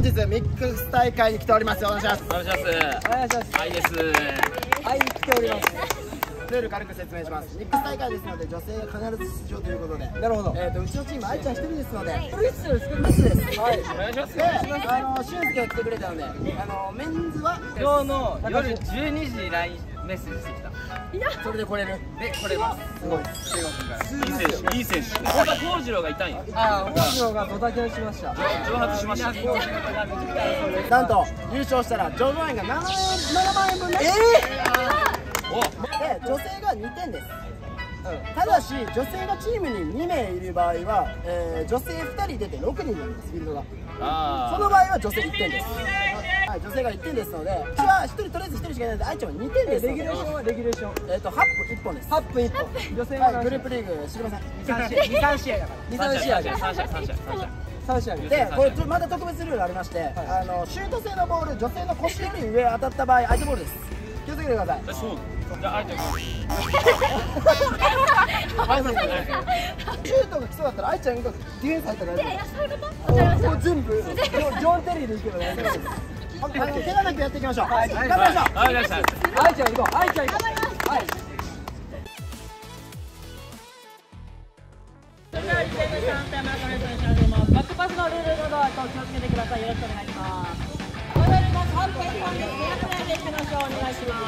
日ミックス大会に来ております。お願いします。 お願いします。 お願いします。 はいです。 はい、来ております。 ルール軽く説明します。ミックス大会ですので女性が必ず出場ということで。 なるほど。 うちのチーム愛ちゃん一人ですので。 これいつですか？ はい。 お願いします。 で、俊介が来てくれたので、メンズは今日の夜12時に LINE メッセージしてきた。 それで来れる。 で来れます。 すごい。 いい選手、いい選手。太田幸次郎がいたんよ。 ああ、星野がドタキャンしました。 蒸発しました。 なんと優勝したら上場円が7万円分ね。 お、 で女性が2点です。ただし女性がチームに2名いる場合は、女性2人出て6人になります。フィールドが。その場合は女性1点です。はい、女性が1点ですので、うちは1人とりあえず1人しかいないので愛ちゃんは2点です。 レギュレーションはレギュレーション。 8分1本です。 8分1本。女性ははいグループリーグ知りません。 2、3試合だから。2、3試合で。3試合で。 で、これまた特別ルールがありまして、シュート性のボール、女性の腰より上当たった場合、相手ボールです。気をつけてください。 そう。じゃあ愛ちゃんが。 シュートが来そうだったら愛ちゃんがディフェンス入ったらやる。 いやそういうこと。わかりました。 全部ジョンテリーでいけば大丈夫です。怪我なくやっていきましょう。頑張りましょう。 はい、頑張りました。 愛ちゃん行こう。愛ちゃん行こう。はい。 それでは1点目3点目から選手始めます。バックパスのルールなどは気をつけてください。よろしくお願いします。それでは3分間で200円でいきましょう。お願いします。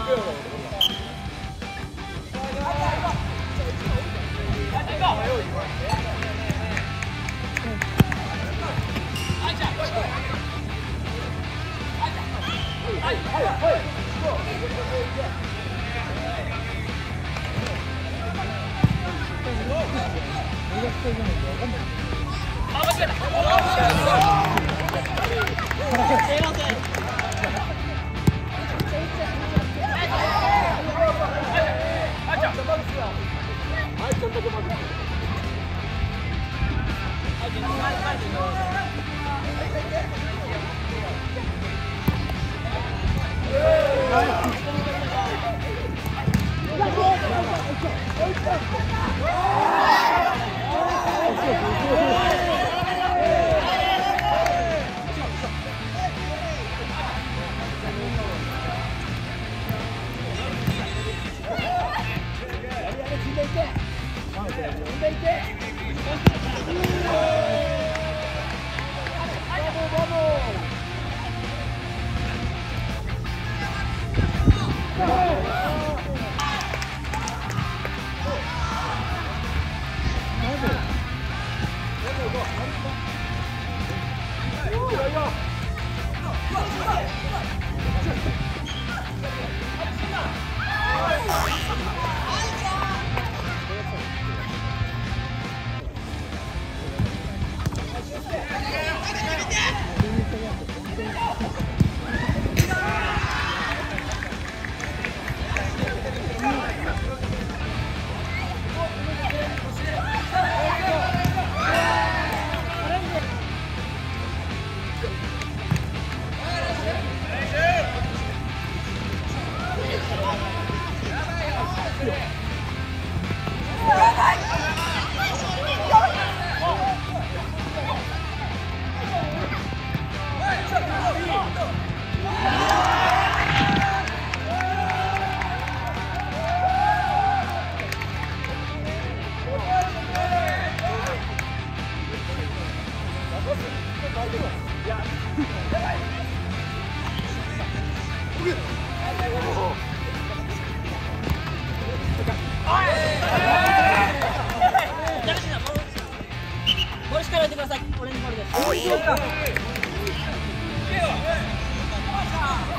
ボールしっかり置いてください。オレンジボールです。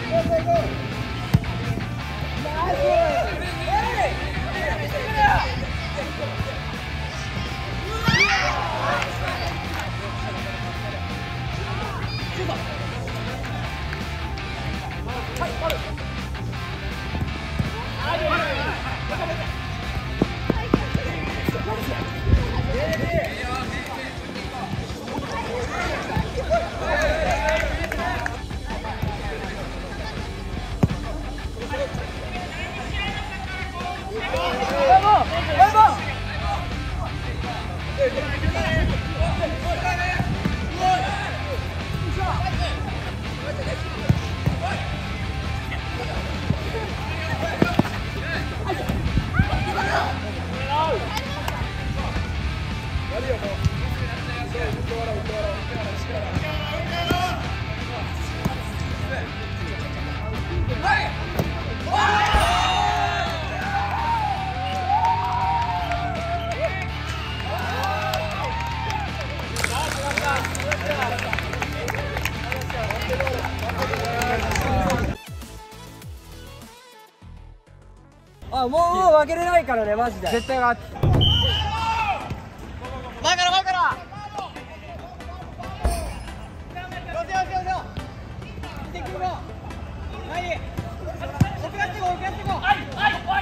あ、もう負けれないからね、マジで。絶対勝つ。前から前から。よせよせよせよ。見てくるぞ。はい。奥やってこう、奥やってこう。はいはいはい。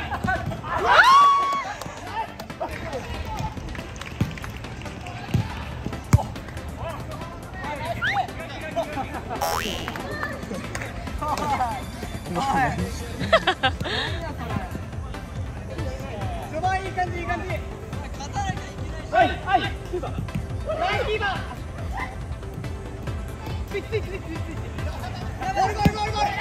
序盤いい感じいい感じ。はいはい。キーパー。はいキーパー。ついついついついつい。ゴールゴールゴールゴール。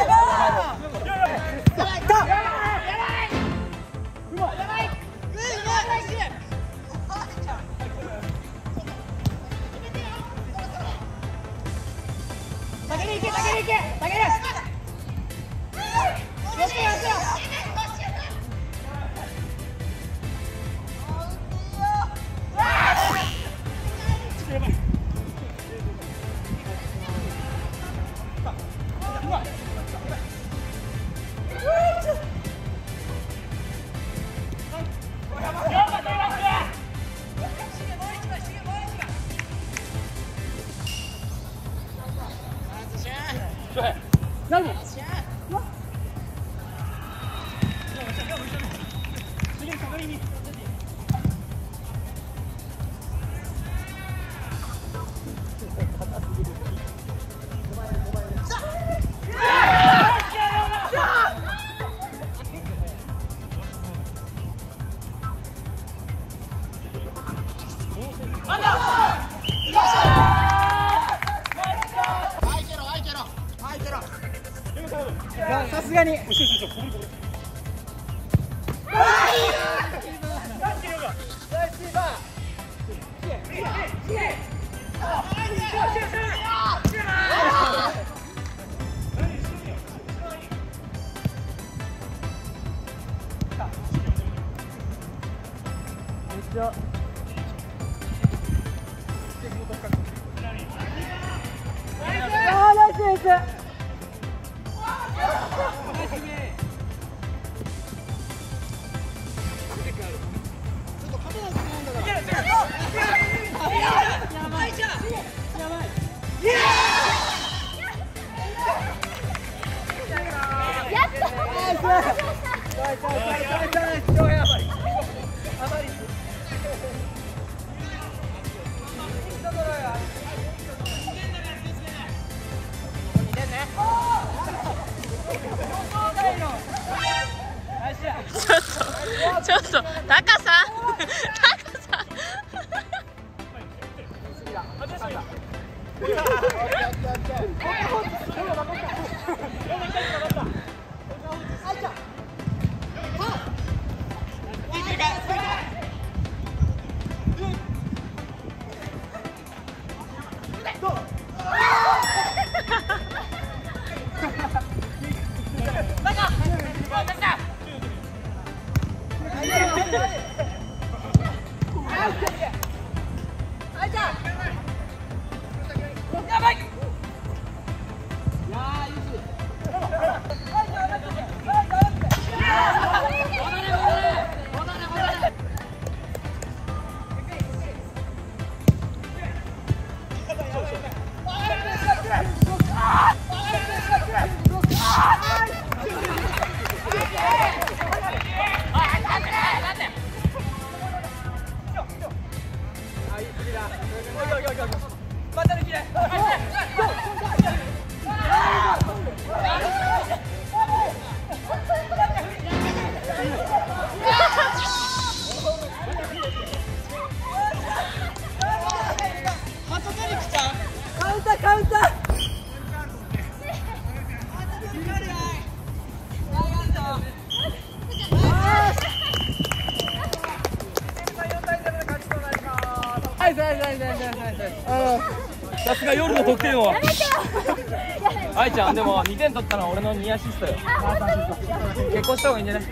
下げに行け下げに行け下げる。よしよしよ。さすがに。 ちょっとタカさんやばい。 さすが夜の得点王。愛ちゃんでも2点取ったのは俺の2アシストよ。結婚した方がいいんじゃない？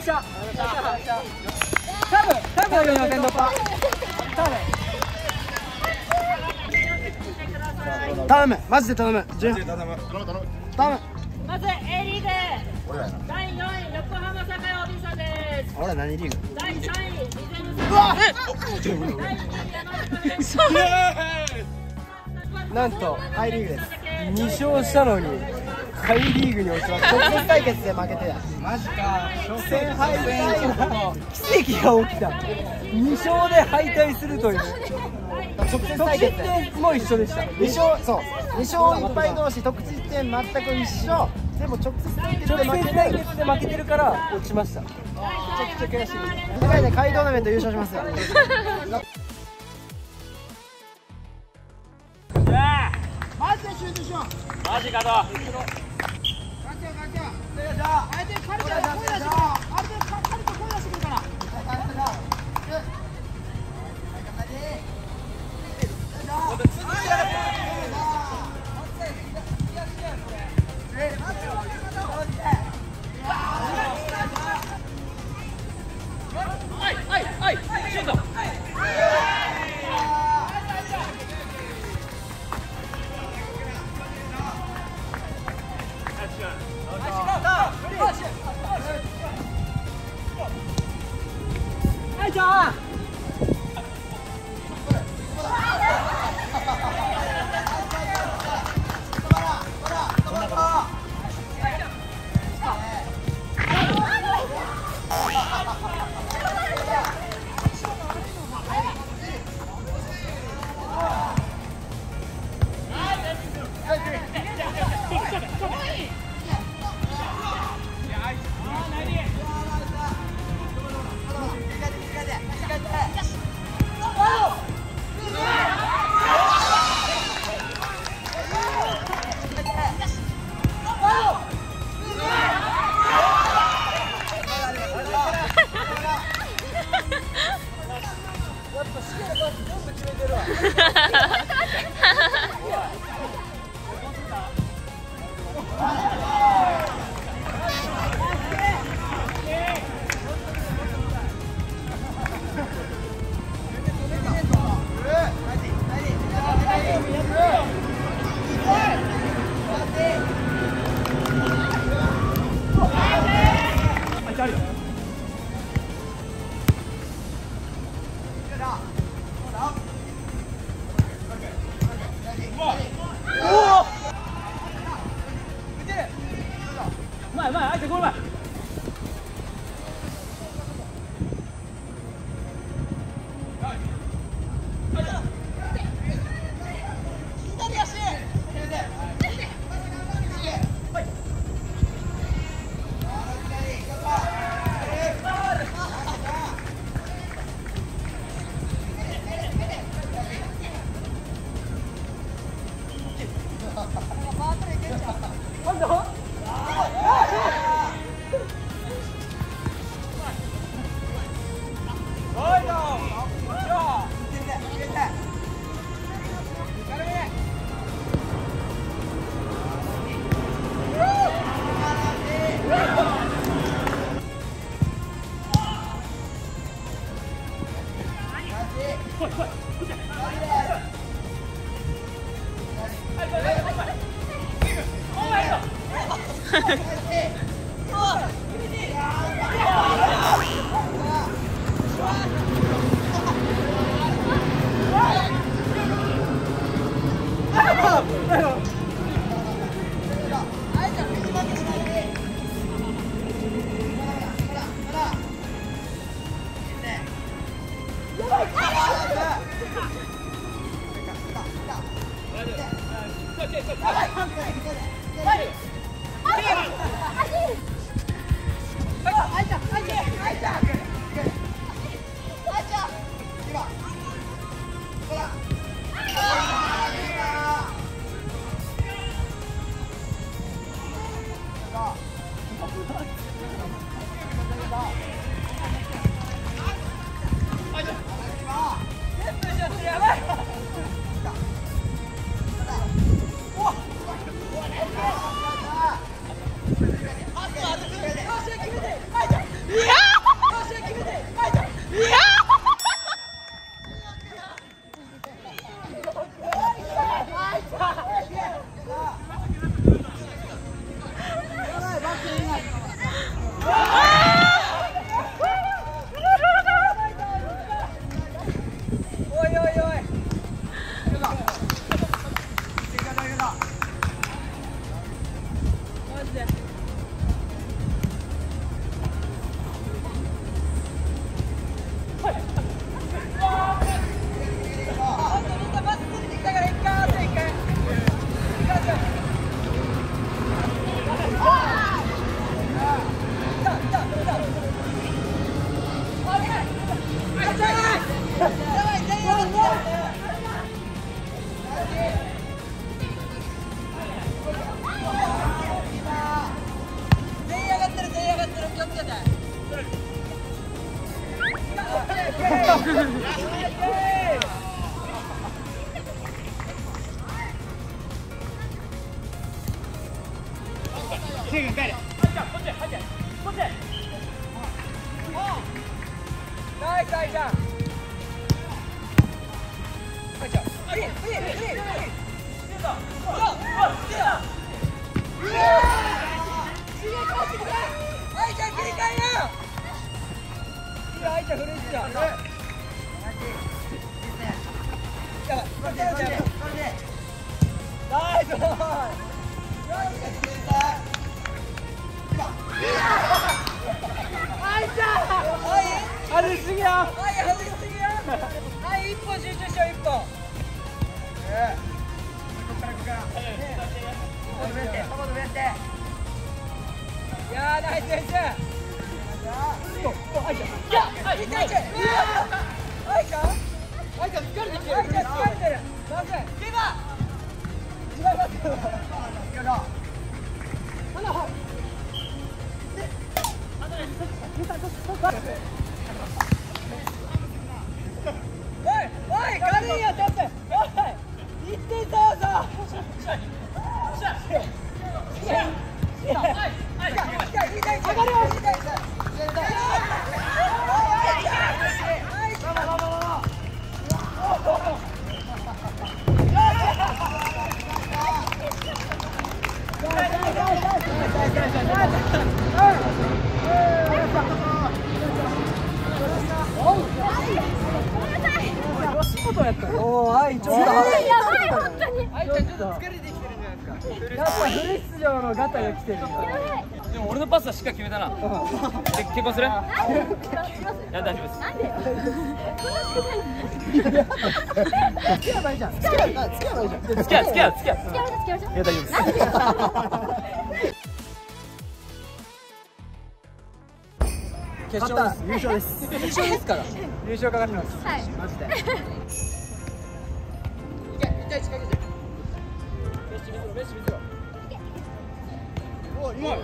した。多分予選突破。 頼む、マジで頼む。頼む。 まず A リーグ第4位横浜栄 OB さんです。 俺何リーグ？ 第3位リゼルさん。 うわっ。 第2位山中なんとハイリーグです。2勝したのにハイリーグに落ちました。直接対決で負けてた。マジか。初戦敗退の奇跡が起きた。2勝で敗退するという。直接対決も一緒でした。2勝、そう。2勝1敗同士、得失点全く一緒。でも直接対決で負けてるから落ちました。めちゃくちゃ悔しい。世界で下位トーナメント優勝します。マジで集中しよう。 マジかと。 相手彼から声出してくる。相手彼と声出してくるから。 シュート。はいじゃあ。 いやでも俺のパスはしっかり決めたな。結婚する？いや大丈夫です。なんで？ 付き合えばいいじゃん。付き合えばいいじゃん。 付き合う。いや大丈夫です。 決勝です。優勝です。優勝ですから。優勝かかってます。 はい。 マジで。1対1かけて。メッシ見せろ。おい、うまい。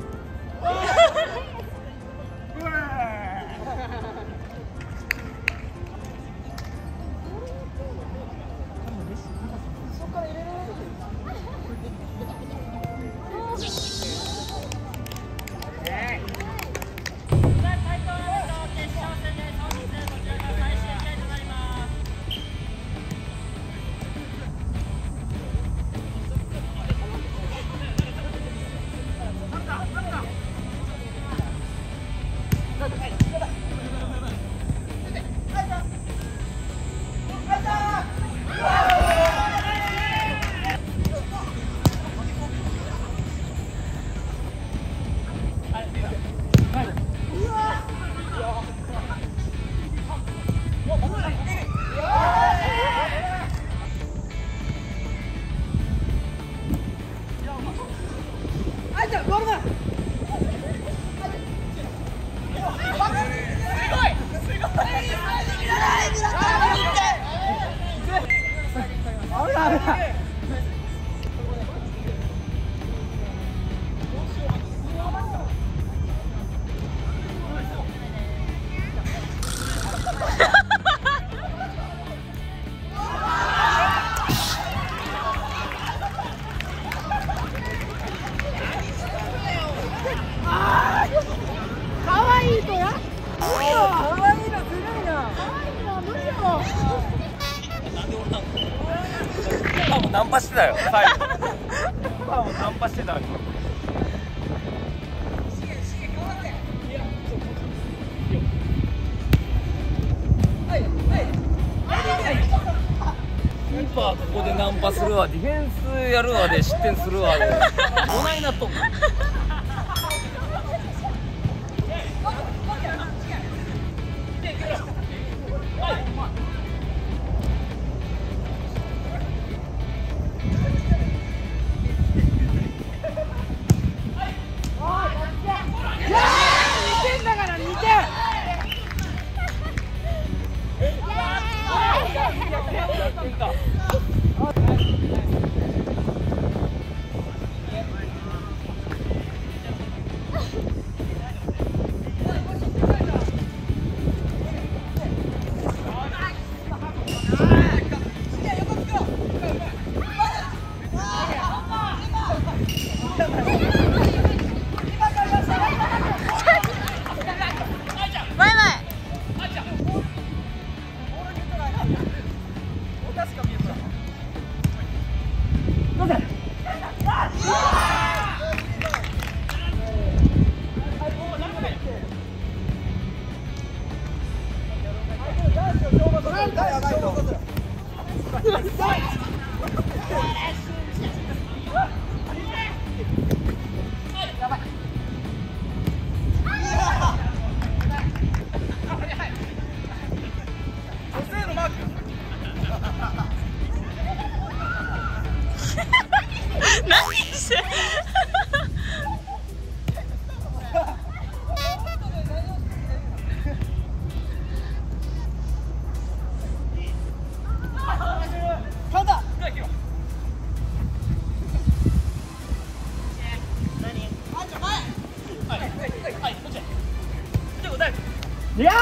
ナンパしてたよ。最後。もうナンパしてたわけ。キーパーここでナンパするわ、ディフェンスやるわで失点するわで、どないなっとんの。 何していや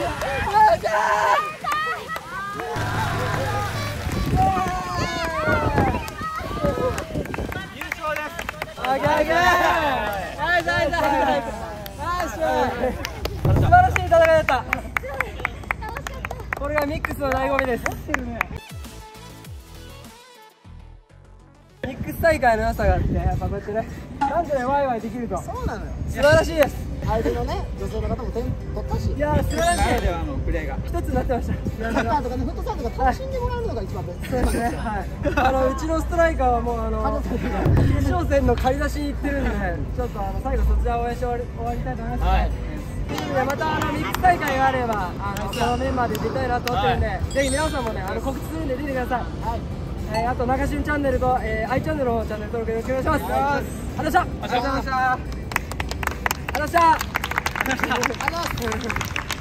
素晴らしい戦いだった。これがミックスの醍醐味です。ミックス大会の良さがあって、やっぱこうやってね、男女でワイワイできるとそうなのよ。 素晴らしいです。 相手のね、女性の方も点取ったし、 いやー、素晴らしい。 プレーが一つになってました。 サッカーとかね、フットサルとか楽しんでもらえるのが一番ベスト。 そうですね。はい。うちのストライカーはもう決勝戦の仮出しに行ってるんで、ちょっと最後そちらを応援して終わりたいと思います。はい。またミックス大会があればそのメンバーで出たいなと思ってるんで、ぜひ皆さんもね告知するんで出てください。はい。あと中旬チャンネルとi チャンネルのチャンネル登録よろしくお願いします。ありがとうございました。ありがとうございました。ありがとうございました。